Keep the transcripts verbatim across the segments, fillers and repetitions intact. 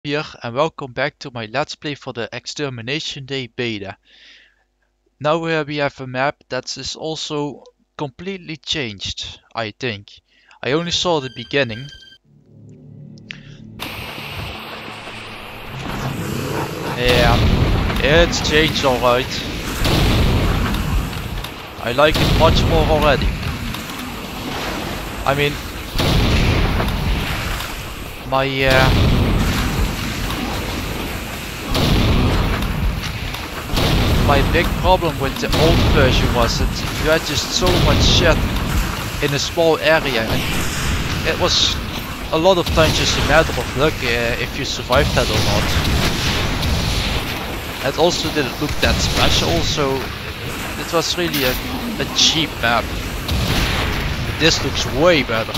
Here and welcome back to my Let's Play for the Extermination Day beta. Now uh, we have a map that is also completely changed, I think. I only saw the beginning. Yeah, it's changed alright. I like it much more already. I mean, my uh, My big problem with the old version was that you had just so much shit in a small area. And it was a lot of times just a matter of luck uh, if you survived that or not. It also didn't look that special, so it was really a, a cheap map. But this looks way better.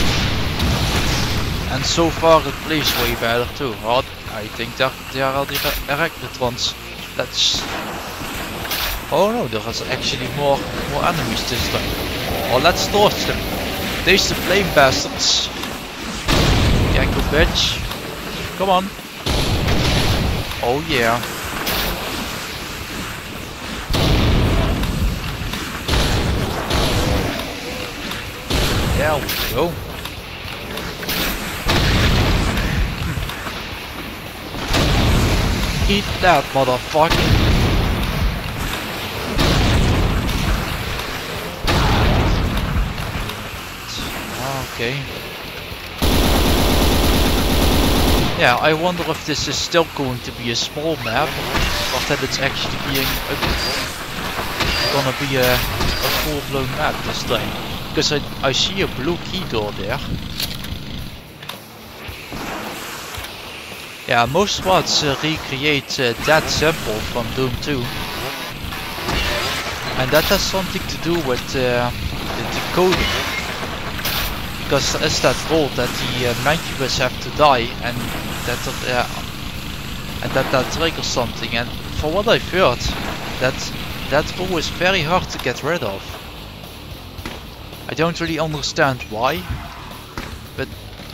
And so far it plays way better too. Oh, I think that there are the Arachnotrons. That's... Oh no, there is actually more more enemies this time. Oh, let's torch them. There's the flame bastards. Gecko bitch. Come on. Oh yeah. There we go. Eat that, motherfucker. Okay. Yeah, I wonder if this is still going to be a small map, or that it's actually being a, gonna be a, a full-blown map this time. Because I, I see a blue key door there. Yeah, most mods uh, recreate uh, that symbol from Doom two. And that has something to do with uh, the decoding. Because it's that rule that the uh, Mancubus have to die, and that uh, and that that triggers something. And for what I've heard, that that rule is very hard to get rid of. I don't really understand why, but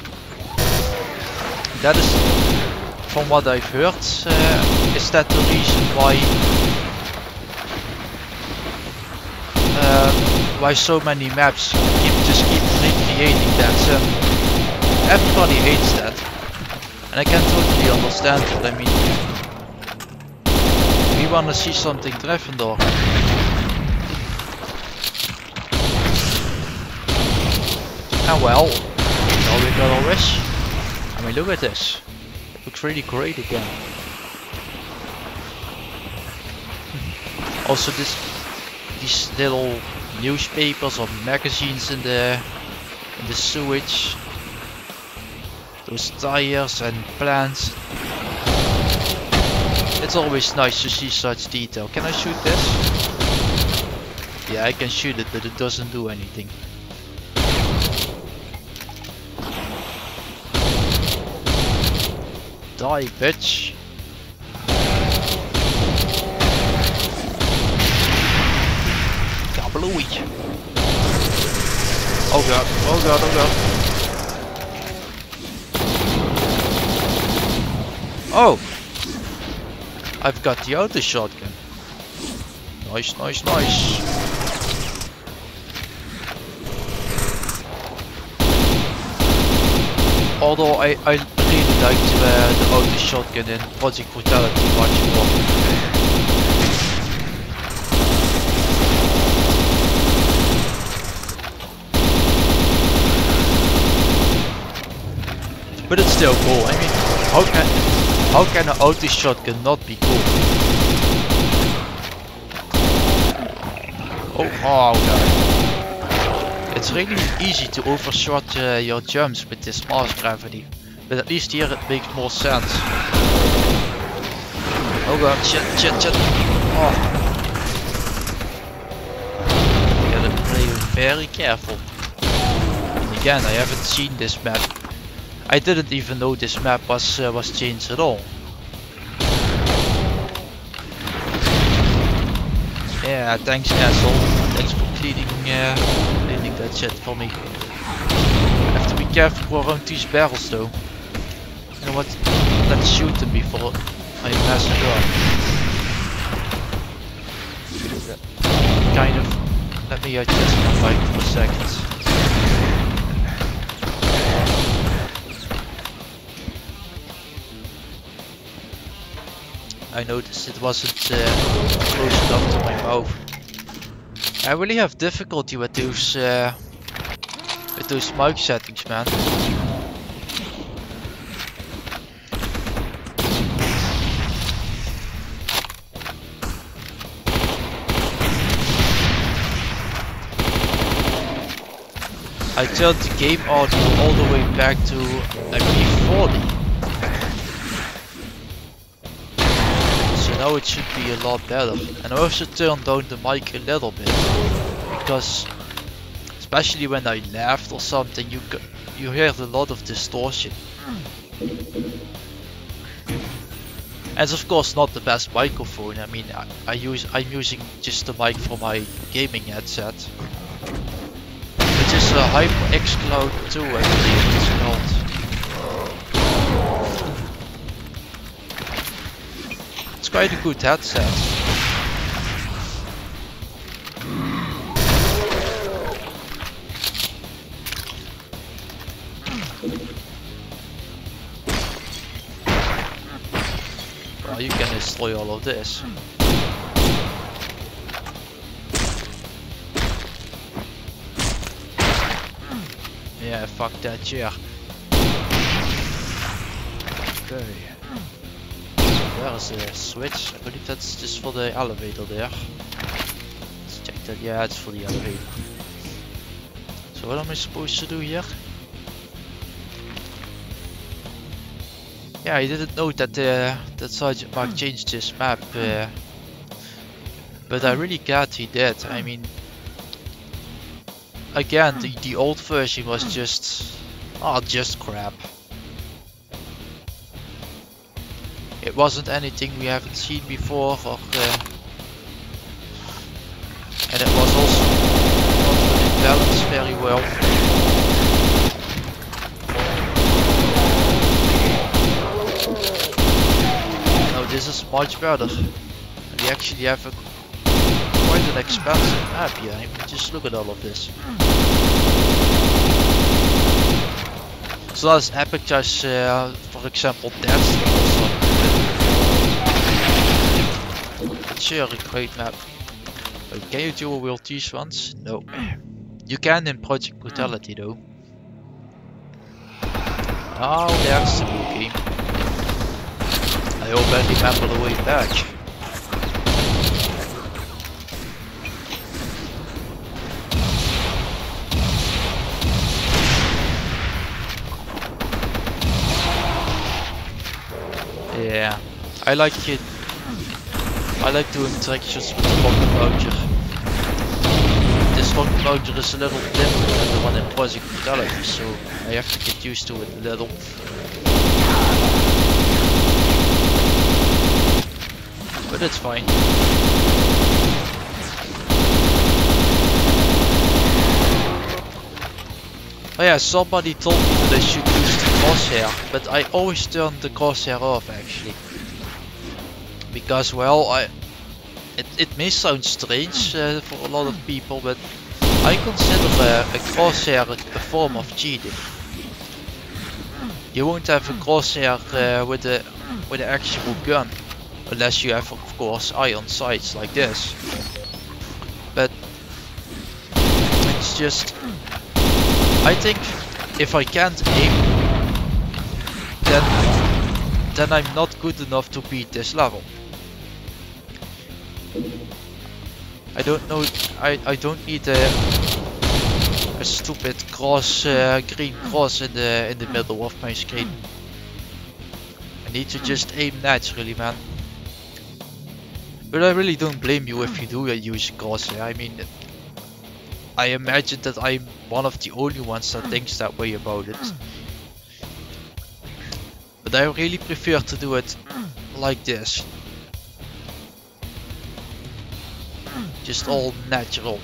that is, from what I've heard, uh, is that the reason why uh, why so many maps keep just keep recreating that symbol. Everybody hates that, and I can totally understand it. I mean, we wanna see something Gryffindor. And well, now we got our wish. I mean, look at this. It looks really great again. Also, this these little newspapers or magazines in the in the sewage. Those tires and plants. It's always nice to see such detail. Can I shoot this? Yeah, I can shoot it, but it doesn't do anything. Die, bitch. Kablooey. Oh god, oh god, oh god. Oh! I've got the auto shotgun. Nice, nice, nice. Although I, I really liked uh, the auto shotgun in Project Brutality much more. But it's still cool. I mean, how can how can an auto shotgun not be cool? Oh, oh god. It's really easy to overshot uh, your jumps with this Mars gravity, but at least here it makes more sense. Oh god, shit, shit, shit. Oh. You gotta play very careful. And again, I haven't seen this map. I didn't even know this map was uh, was changed at all. Yeah, thanks asshole. Thanks for cleaning, uh, cleaning that shit for me. I have to be careful around these barrels though. You know what? Let's shoot them before I mess it up. Kind of. Let me adjust my mic for a second. I noticed it wasn't uh, close enough to my mouth. I really have difficulty with those uh, with those mic settings, man. I turned the game audio all the way back to, I believe, forty. So now it should be a lot better. And I also turned down the mic a little bit, because especially when I laughed or something, you you heard a lot of distortion. And it's of course not the best microphone. I mean, I, I use I'm using just the mic for my gaming headset, which is a HyperX Cloud two, I believe it's called. It's quite a good headset. Well, you can destroy all of this. Yeah, fuck that chair. Okay. There's a switch. I believe that's just for the elevator there. Let's check that. Yeah, it's for the elevator. So what am I supposed to do here? Yeah, I didn't know that uh, that Sergeant Mark changed his map, uh, but I'm really glad he did. I mean, again, the, the old version was just, oh, just crap. It wasn't anything we haven't seen before, or, uh, and it was also not really balanced very well. Now this is much better. We actually have a, quite an expensive map here. I mean, just look at all of this. It's not as epic as, uh, for example, Dance or something. But sure, a great map. Wait, can you dual wield these ones? No. You can in Project Brutality though. Oh, there's the blue game. I hope I remember the way back. Yeah, I like it. I like doing interactions with the rocket launcher. This rocket launcher is a little different than the one in Project Brutality, so I have to get used to it a little. But it's fine. Oh yeah, somebody told me that I should use the crosshair, but I always turn the crosshair off actually. Because, well, I it, it may sound strange uh, for a lot of people, but I consider uh, a crosshair a, a form of cheating. You won't have a crosshair uh, with a with an actual gun, unless you have, of course, iron sights like this. But it's just, I think if I can't aim, then then I'm not good enough to beat this level. I don't know. I I don't need a a stupid cross, uh, green cross in the in the middle of my screen. I need to just aim naturally, man. But I really don't blame you if you do use a crosshair. I mean, I imagine that I'm one of the only ones that thinks that way about it. But I really prefer to do it like this. Just all natural.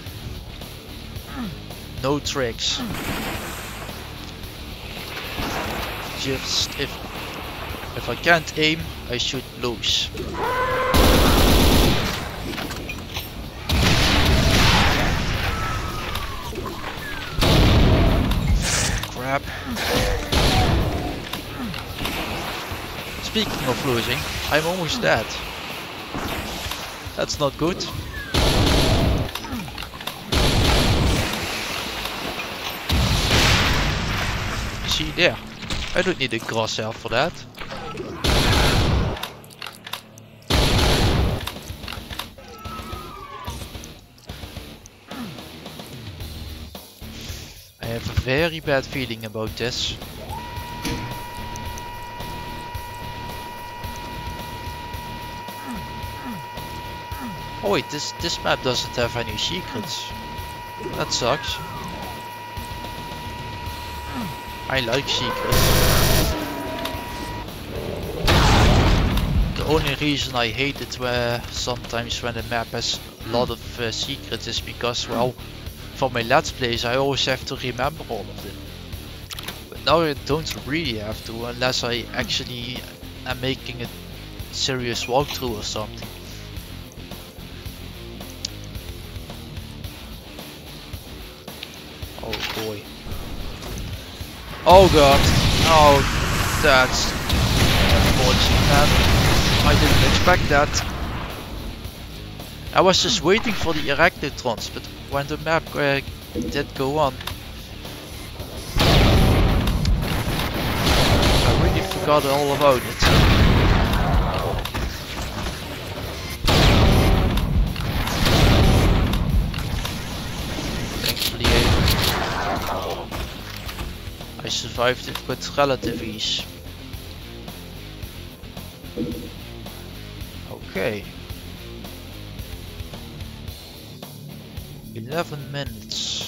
No tricks. Just if If I can't aim, I should lose. Crap. Speaking of losing, I'm almost dead. That's not good. See there, I don't need a crosshair for that. I have a very bad feeling about this. Oh wait, this, this map doesn't have any secrets. That sucks. I like secrets. The only reason I hate it where sometimes when a map has a lot of uh, secrets is because, well, for my let's plays I always have to remember all of them. But now I don't really have to unless I actually am making a serious walkthrough or something. Oh boy. Oh god. Oh, that's unfortunate, man. I didn't expect that. I was just waiting for the Arachnotrons, but when the map uh, did go on, I really forgot all about it. Thankfully I, I survived it with relative ease. Okay. eleven minutes.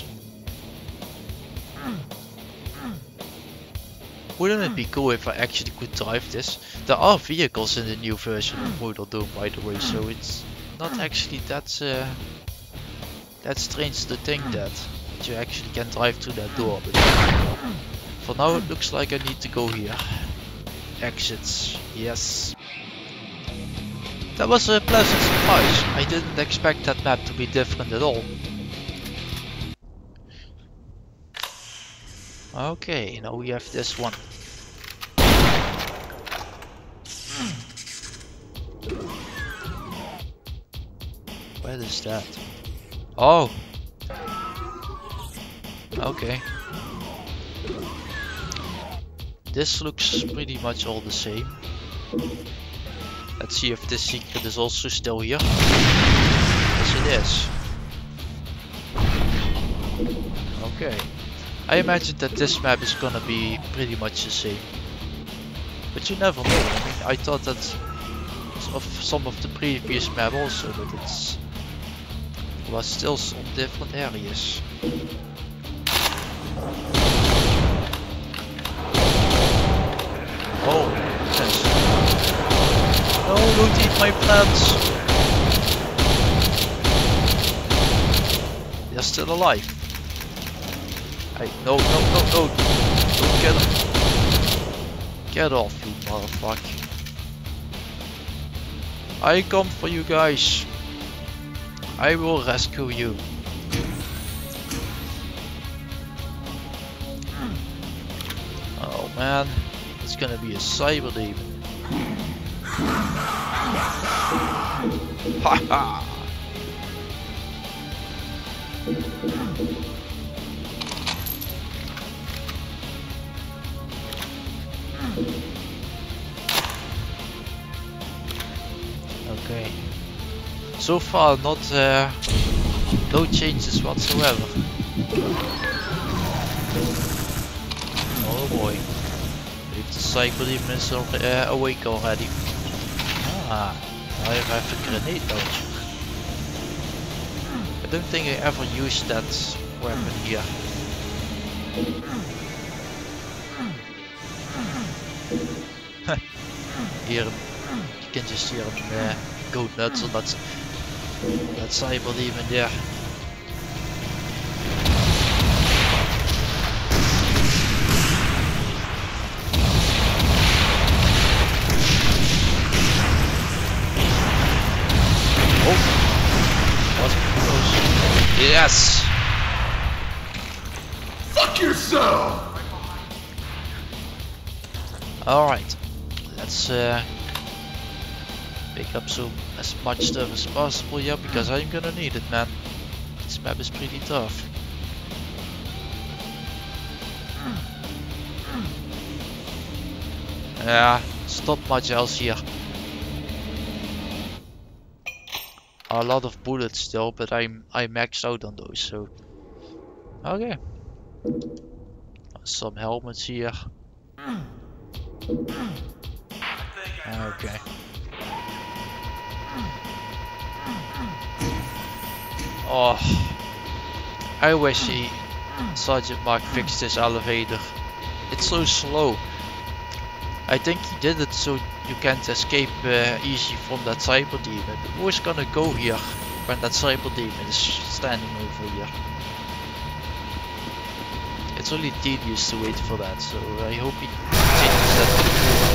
Wouldn't it be cool if I actually could drive this? There are vehicles in the new version of Mortal Dome, by the way, so it's not actually that uh, that strange to think that, that you actually can drive through that door. But for now it looks like I need to go here. Exits, yes. That was a pleasant surprise. I didn't expect that map to be different at all. Okay, now we have this one. Where is that? Oh! Okay. This looks pretty much all the same. Let's see if this secret is also still here. Yes it is. Okay. I imagine that this map is gonna be pretty much the same. But you never know. I mean, I thought that of some of the previous map also, but it's it was still some different areas. Oh, yes. No, don't eat my plants. They're still alive. Hey, no, no, no, no. Don't get him. Get off, you motherfucker. I come for you guys. I will rescue you. Oh man, it's gonna be a cyber demon. Haha. Okay. So far, not uh, no changes whatsoever. Oh boy. If the cyber demon is uh, awake already. Ah, I have a grenade launcher. I don't think I ever used that weapon here. Hear him. You can just hear him uh, go nuts on that, that cyber demon there. Yes! Fuck yourself! Alright, let's uh, pick up some as much stuff as possible here because I'm gonna need it, man. This map is pretty tough. Yeah, it's not much else here. A lot of bullets still, but I'm I maxed out on those, so okay. Some helmets here. Okay. Oh, I wish he, Sergeant Mark fixed this elevator. It's so slow. I think he did it so you can't escape uh, easy from that cyber demon. Who's gonna go here when that cyber demon is standing over here? It's only tedious to wait for that, so I hope he changes that to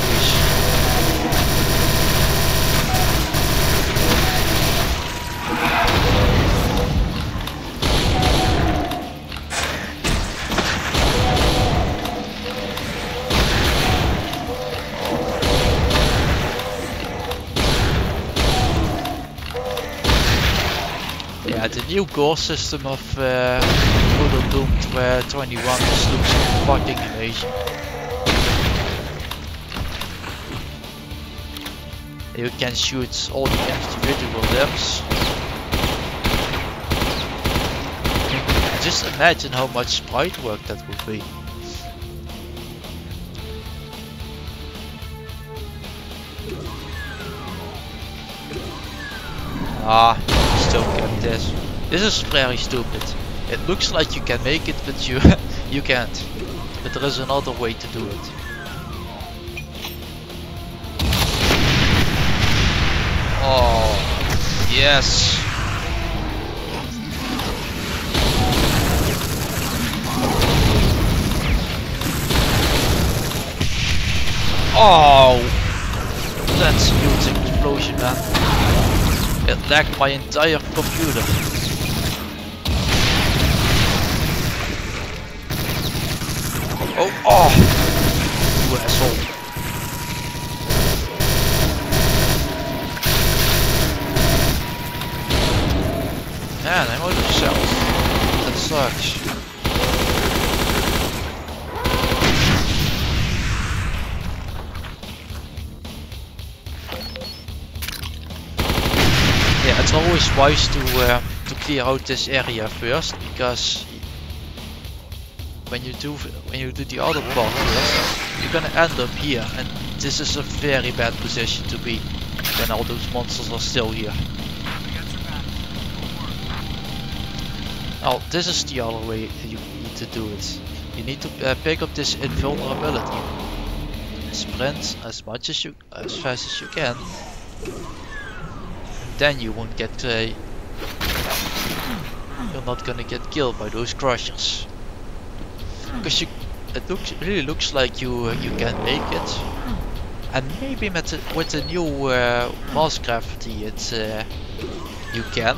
Yeah, the new gore system of uh, Brutal Doom twenty-one just looks fucking amazing. You can shoot all the individual depths. Just imagine how much sprite work that would be. Ah, still kept this. This is very stupid. It looks like you can make it, but you you can't. But there is another way to do it. Oh, yes. Oh, that's a huge explosion, man. It lagged my entire computer. Oh, oh! You asshole. Man, I'm out of cells. That sucks. Yeah, it's always wise to uh, to clear out this area first, because when you do when you do the other part first, you're gonna end up here, and this is a very bad position to be when all those monsters are still here. Oh, this is the other way you need to do it. You need to uh, pick up this invulnerability. Sprint as much as you, as fast as you can. Then you won't get. Uh, you're not gonna get killed by those crushers. Because you, it looks really looks like you uh, you can make it. And maybe with the, with the new uh, mass gravity, it uh, you can.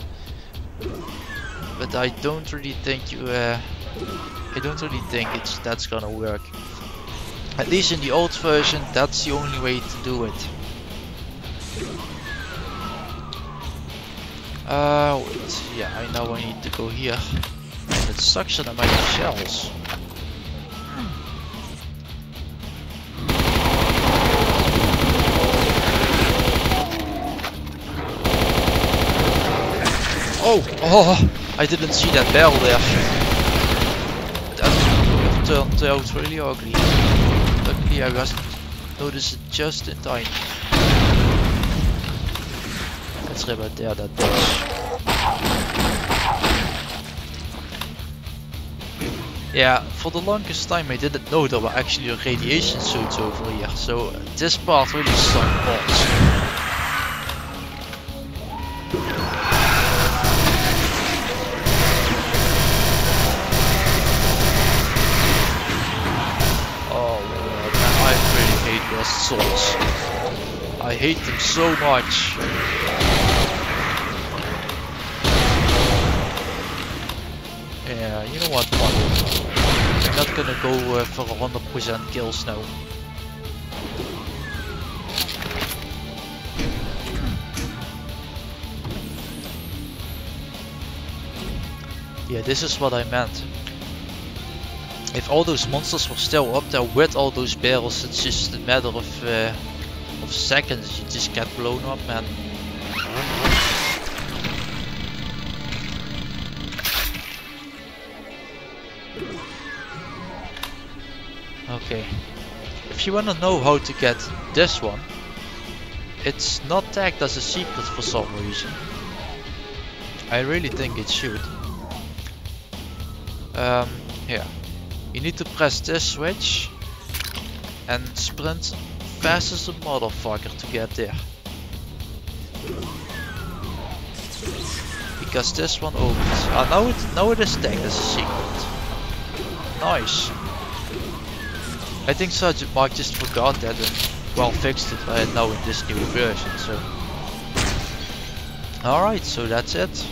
But I don't really think you. Uh, I don't really think it's that's gonna work. At least in the old version, that's the only way to do it. Uh, wait. Yeah, I know I need to go here. It sucks that I might have shells. Oh, oh! I didn't see that bell there. That turned out really ugly. Luckily I just noticed it just in time. Let's repair that bitch. Yeah, for the longest time I didn't know there were actually radiation suits over here, so this part really sucked balls. Souls. I hate them so much. you know what, fuck it. I'm not gonna go uh, for one hundred percent kills now. Yeah, this is what I meant. If all those monsters were still up there with all those barrels, it's just a matter of, uh, of seconds. You just get blown up, man. Okay. If you wanna know how to get this one, it's not tagged as a secret for some reason. I really think it should. Um, here. You need to press this switch and sprint fast as a motherfucker to get there. Because this one opens. Ah, now it, now it is tagged as a secret. Nice. I think Sergeant Mark just forgot that and well fixed it uh, now in this new version. So. Alright, so that's it.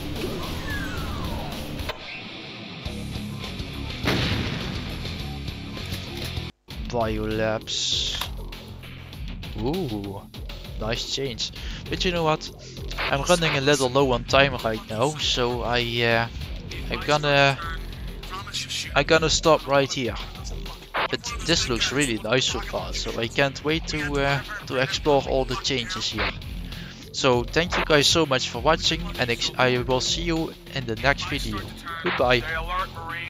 Biolabs. Ooh, nice change. But you know what? I'm running a little low on time right now, so I uh, I'm gonna I'm gonna stop right here. But this looks really nice so far, so I can't wait to uh, to explore all the changes here. So thank you guys so much for watching, and I will see you in the next video. Goodbye.